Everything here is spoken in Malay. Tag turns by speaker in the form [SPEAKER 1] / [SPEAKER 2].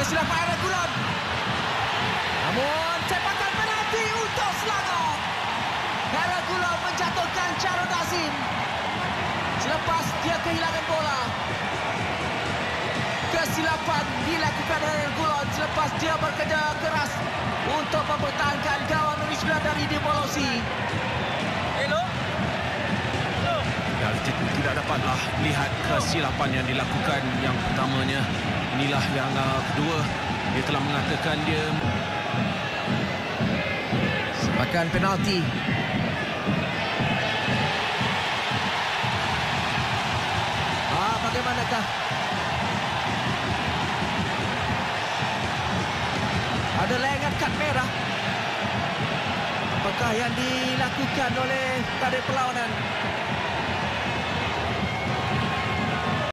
[SPEAKER 1] kesilapan Regulon. Namun tembakan penalti untuk Selangor. Regulon menjatuhkan Charul Nazim selepas dia kehilangan bola. Kesilapan dilakukan Regulon selepas dia bekerja keras untuk mempertahankan gawang nomor 9 dari Demolosi.
[SPEAKER 2] Tidak dapatlah lihat kesilapan yang dilakukan yang pertamanya. Inilah yang kedua. Dia telah mengatakan dia
[SPEAKER 1] sepakan penalti. Bagaimanakah? Ada layangan kad merah. Apakah yang dilakukan oleh kader perlawanan?